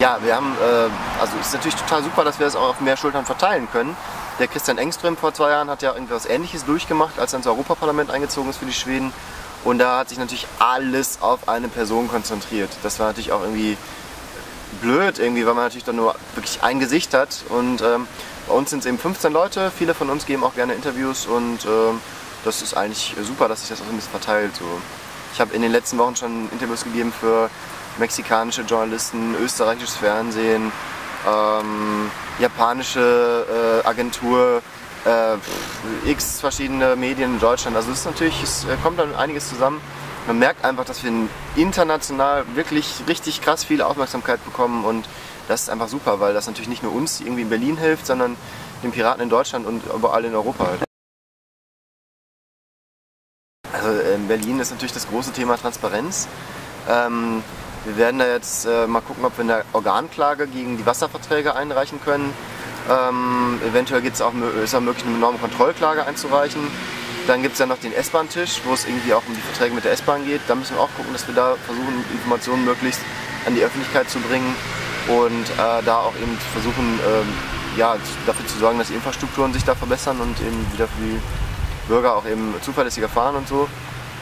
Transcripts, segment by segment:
Ja, wir haben, also es ist natürlich total super, dass wir das auch auf mehr Schultern verteilen können. Der Christian Engström vor 2 Jahren hat ja irgendwas Ähnliches durchgemacht, als er ins Europaparlament eingezogen ist für die Schweden. Und da hat sich natürlich alles auf eine Person konzentriert. Das war natürlich auch irgendwie blöd, irgendwie, weil man natürlich dann nur wirklich ein Gesicht hat. Und bei uns sind es eben 15 Leute, viele von uns geben auch gerne Interviews und das ist eigentlich super, dass sich das auch ein bisschen verteilt. So. Ich habe in den letzten Wochen schon Interviews gegeben für mexikanische Journalisten, österreichisches Fernsehen, japanische Agentur, x verschiedene Medien in Deutschland. Also es kommt dann einiges zusammen. Man merkt einfach, dass wir international wirklich richtig krass viel Aufmerksamkeit bekommen und das ist einfach super, weil das natürlich nicht nur uns irgendwie in Berlin hilft, sondern den Piraten in Deutschland und überall in Europa halt. Also in Berlin ist natürlich das große Thema Transparenz. Wir werden da jetzt mal gucken, ob wir eine Organklage gegen die Wasserverträge einreichen können. Eventuell ist auch möglich, eine Normenkontrollklage einzureichen. Dann gibt es ja noch den S-Bahn-Tisch, wo es irgendwie auch um die Verträge mit der S-Bahn geht. Da müssen wir auch gucken, dass wir da versuchen, Informationen möglichst an die Öffentlichkeit zu bringen und da auch eben versuchen, ja, dafür zu sorgen, dass die Infrastrukturen sich da verbessern und eben wieder für die Bürger auch eben zuverlässiger fahren und so.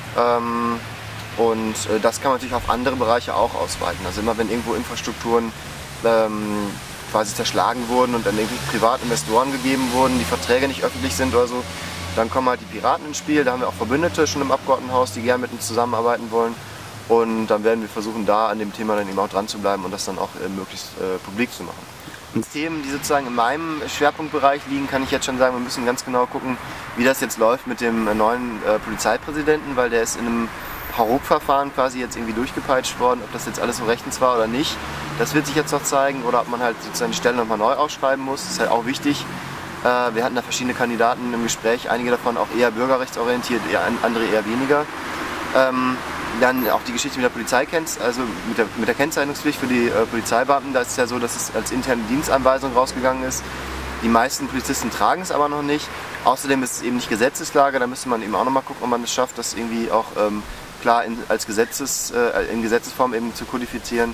Und das kann man natürlich auf andere Bereiche auch ausweiten. Also immer wenn irgendwo Infrastrukturen quasi zerschlagen wurden und dann irgendwie Privatinvestoren gegeben wurden, die Verträge nicht öffentlich sind oder so, dann kommen halt die Piraten ins Spiel. Da haben wir auch Verbündete schon im Abgeordnetenhaus, die gerne mit uns zusammenarbeiten wollen. Und dann werden wir versuchen, da an dem Thema dann eben auch dran zu bleiben und das dann auch möglichst publik zu machen. Und Themen, die sozusagen in meinem Schwerpunktbereich liegen, kann ich jetzt schon sagen, wir müssen ganz genau gucken, wie das jetzt läuft mit dem neuen Polizeipräsidenten, weil der ist in einem Hauruck-Verfahren quasi jetzt irgendwie durchgepeitscht worden, ob das jetzt alles so rechtens war oder nicht. Das wird sich jetzt noch zeigen oder ob man halt sozusagen die Stelle nochmal neu ausschreiben muss. Das ist halt auch wichtig. Wir hatten da verschiedene Kandidaten im Gespräch, einige davon auch eher bürgerrechtsorientiert, andere eher weniger. Dann auch die Geschichte mit der Polizei, also mit der Kennzeichnungspflicht für die Polizeibeamten. Da ist es ja so, dass es als interne Dienstanweisung rausgegangen ist. Die meisten Polizisten tragen es aber noch nicht. Außerdem ist es eben nicht Gesetzeslage, da müsste man eben auch nochmal gucken, ob man es schafft, das irgendwie auch klar in Gesetzesform eben zu kodifizieren.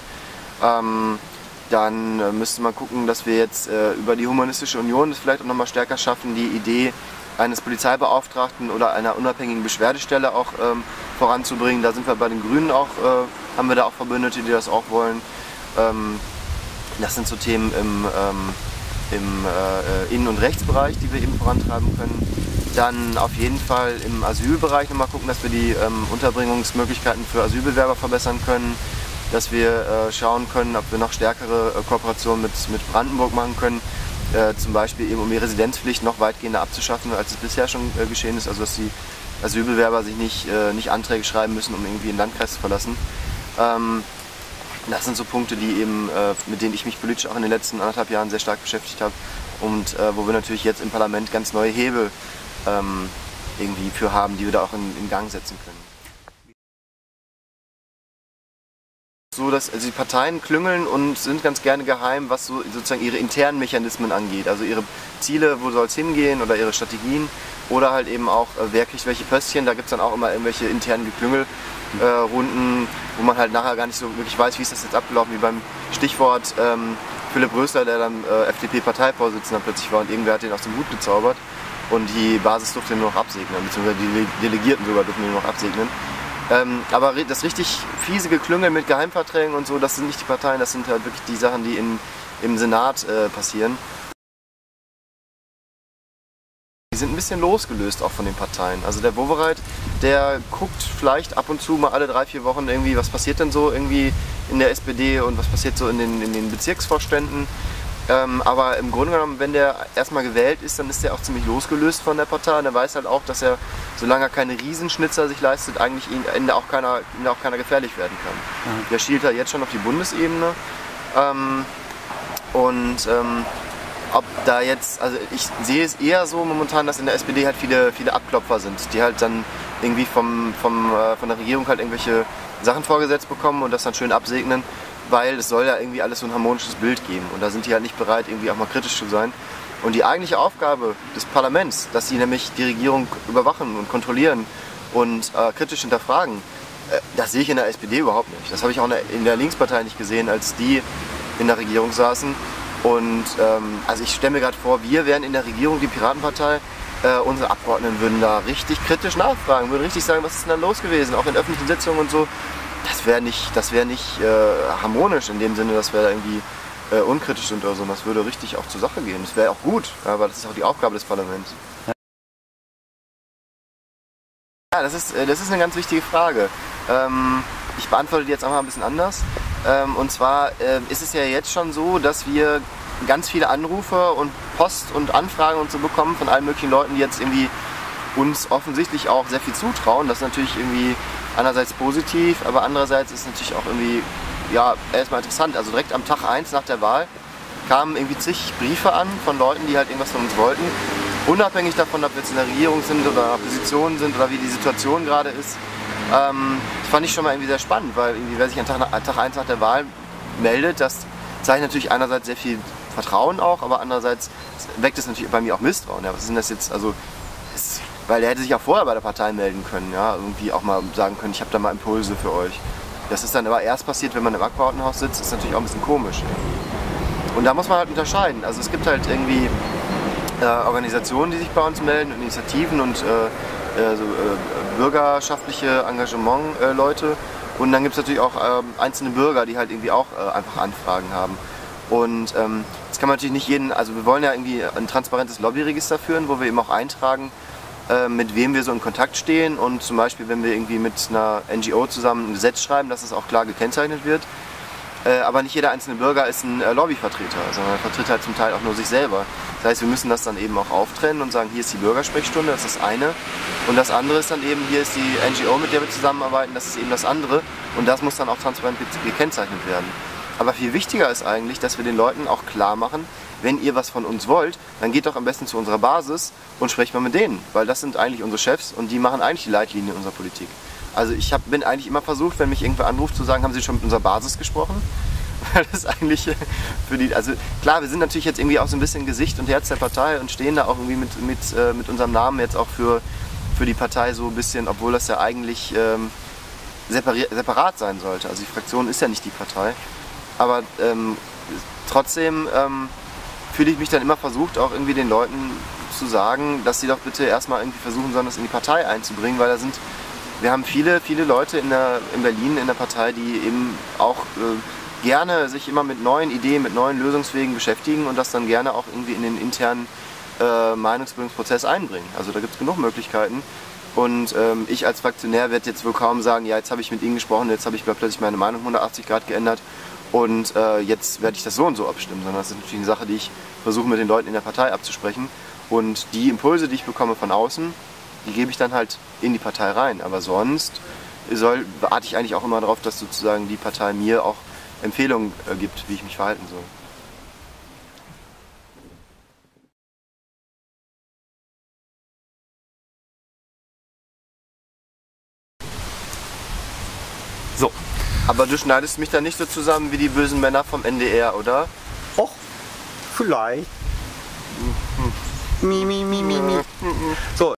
Dann müsste man gucken, dass wir jetzt über die Humanistische Union das vielleicht auch nochmal stärker schaffen, die Idee eines Polizeibeauftragten oder einer unabhängigen Beschwerdestelle auch voranzubringen. Da sind wir bei den Grünen auch, haben wir da auch Verbündete, die das auch wollen. Das sind so Themen im Innen- und Rechtsbereich, die wir eben vorantreiben können. Dann auf jeden Fall im Asylbereich nochmal gucken, dass wir die Unterbringungsmöglichkeiten für Asylbewerber verbessern können. Dass wir schauen können, ob wir noch stärkere Kooperationen mit Brandenburg machen können. Zum Beispiel eben um die Residenzpflicht noch weitgehender abzuschaffen, als es bisher schon geschehen ist. Also dass die Asylbewerber sich nicht Anträge schreiben müssen, um irgendwie einen Landkreis zu verlassen. Das sind so Punkte, mit denen ich mich politisch auch in den letzten 1,5 Jahren sehr stark beschäftigt habe und wo wir natürlich jetzt im Parlament ganz neue Hebel irgendwie für haben, die wir da auch in Gang setzen können. So, dass also die Parteien klüngeln und sind ganz gerne geheim, was so sozusagen ihre internen Mechanismen angeht, also ihre Ziele, wo soll es hingehen oder ihre Strategien oder halt eben auch, wer kriegt welche Pöstchen, da gibt es dann auch immer irgendwelche internen Geklüngelrunden, wo man halt nachher gar nicht so wirklich weiß, wie ist das jetzt abgelaufen, wie beim Stichwort Philipp Rösler, der dann FDP-Parteivorsitzender plötzlich war und irgendwer hat den aus dem Hut gezaubert und die Basis durfte ihn nur noch absegnen, beziehungsweise die Delegierten sogar durften ihn nur noch absegnen. Aber das richtig fiese Geklüngel mit Geheimverträgen und so, das sind nicht die Parteien, das sind halt wirklich die Sachen, die im Senat passieren. Die sind ein bisschen losgelöst auch von den Parteien. Also der Wowereit, der guckt vielleicht ab und zu mal alle 3-4 Wochen irgendwie, was passiert denn so irgendwie in der SPD und was passiert so in den Bezirksvorständen. Aber im Grunde genommen, wenn der erstmal gewählt ist, dann ist der auch ziemlich losgelöst von der Partei. Und er weiß halt auch, dass er, solange er keine Riesenschnitzer sich leistet, eigentlich ihm auch keiner gefährlich werden kann. Mhm. Der schielt da jetzt schon auf die Bundesebene. Ob da jetzt, also ich sehe es eher so momentan, dass in der SPD halt viele Abklopfer sind, die halt dann irgendwie von der Regierung halt irgendwelche Sachen vorgesetzt bekommen und das dann schön absegnen. Weil es soll ja irgendwie alles so ein harmonisches Bild geben und da sind die halt nicht bereit, irgendwie auch mal kritisch zu sein. Und die eigentliche Aufgabe des Parlaments, dass sie nämlich die Regierung überwachen und kontrollieren und kritisch hinterfragen, das sehe ich in der SPD überhaupt nicht. Das habe ich auch in der Linkspartei nicht gesehen, als die in der Regierung saßen. Und also ich stelle mir gerade vor, wir wären in der Regierung, die Piratenpartei, unsere Abgeordneten würden da richtig kritisch nachfragen, würden richtig sagen, was ist denn da los gewesen, auch in öffentlichen Sitzungen und so. Das wäre nicht harmonisch in dem Sinne, dass wir da irgendwie unkritisch sind oder so. Das würde richtig auch zur Sache gehen. Das wäre auch gut, aber das ist auch die Aufgabe des Parlaments. Ja, das ist eine ganz wichtige Frage. Ich beantworte die jetzt einfach ein bisschen anders. Und zwar ist es ja jetzt schon so, dass wir ganz viele Anrufe und Post und Anfragen und so bekommen von allen möglichen Leuten, die jetzt irgendwie uns offensichtlich auch sehr viel zutrauen. Das ist natürlich irgendwie einerseits positiv, aber andererseits ist es natürlich auch irgendwie ja, erstmal interessant. Also direkt am Tag 1 nach der Wahl kamen irgendwie zig Briefe an von Leuten, die halt irgendwas von uns wollten. Unabhängig davon, ob wir jetzt in der Regierung sind oder in der Opposition sind oder wie die Situation gerade ist. Das fand ich schon mal irgendwie sehr spannend, weil irgendwie, wer sich an Tag 1 nach der Wahl meldet, das zeigt natürlich einerseits sehr viel Vertrauen auch, aber andererseits weckt es natürlich bei mir auch Misstrauen. Ja, was ist denn das jetzt? Also, weil er hätte sich auch vorher bei der Partei melden können, ja, irgendwie auch mal sagen können, ich habe da mal Impulse für euch. Das ist dann aber erst passiert, wenn man im Abgeordnetenhaus sitzt, ist natürlich auch ein bisschen komisch. Ja. Und da muss man halt unterscheiden. Also es gibt halt irgendwie Organisationen, die sich bei uns melden, Initiativen und bürgerschaftliche Engagement-Leute. Und dann gibt es natürlich auch einzelne Bürger, die halt irgendwie auch einfach Anfragen haben. Und jetzt kann man natürlich nicht jeden, also wir wollen ja irgendwie ein transparentes Lobbyregister führen, wo wir eben auch eintragen, mit wem wir so in Kontakt stehen und zum Beispiel, wenn wir irgendwie mit einer NGO zusammen ein Gesetz schreiben, dass es auch klar gekennzeichnet wird. Aber nicht jeder einzelne Bürger ist ein Lobbyvertreter, sondern er vertritt halt zum Teil auch nur sich selber. Das heißt, wir müssen das dann eben auch auftrennen und sagen, hier ist die Bürgersprechstunde, das ist das eine. Und das andere ist dann eben, hier ist die NGO, mit der wir zusammenarbeiten, das ist eben das andere. Und das muss dann auch transparent gekennzeichnet werden. Aber viel wichtiger ist eigentlich, dass wir den Leuten auch klar machen, wenn ihr was von uns wollt, dann geht doch am besten zu unserer Basis und sprecht mal mit denen. Weil das sind eigentlich unsere Chefs und die machen eigentlich die Leitlinien unserer Politik. Also ich bin eigentlich immer versucht, wenn mich irgendwer anruft, zu sagen, haben Sie schon mit unserer Basis gesprochen? Weil das eigentlich für die, also klar, wir sind natürlich jetzt irgendwie auch so ein bisschen Gesicht und Herz der Partei und stehen da auch irgendwie mit unserem Namen jetzt auch für die Partei so ein bisschen, obwohl das ja eigentlich separat sein sollte. Also die Fraktion ist ja nicht die Partei. Aber trotzdem fühle ich mich dann immer versucht, auch irgendwie den Leuten zu sagen, dass sie doch bitte erstmal irgendwie versuchen sollen, das in die Partei einzubringen, weil wir haben viele Leute in Berlin in der Partei, die eben auch gerne sich immer mit neuen Ideen, mit neuen Lösungswegen beschäftigen und das dann gerne auch irgendwie in den internen Meinungsbildungsprozess einbringen. Also da gibt es genug Möglichkeiten. Und ich als Fraktionär werde jetzt wohl kaum sagen, ja, jetzt habe ich mit Ihnen gesprochen, jetzt habe ich plötzlich meine Meinung 180 Grad geändert und jetzt werde ich das so und so abstimmen. Sondern das ist natürlich eine Sache, die ich versuche mit den Leuten in der Partei abzusprechen. Und die Impulse, die ich bekomme von außen, die gebe ich dann halt in die Partei rein. Aber sonst warte ich eigentlich auch immer darauf, dass sozusagen die Partei mir auch Empfehlungen gibt, wie ich mich verhalten soll. So. Aber du schneidest mich da nicht so zusammen wie die bösen Männer vom NDR, oder? Och, vielleicht. Mi. So.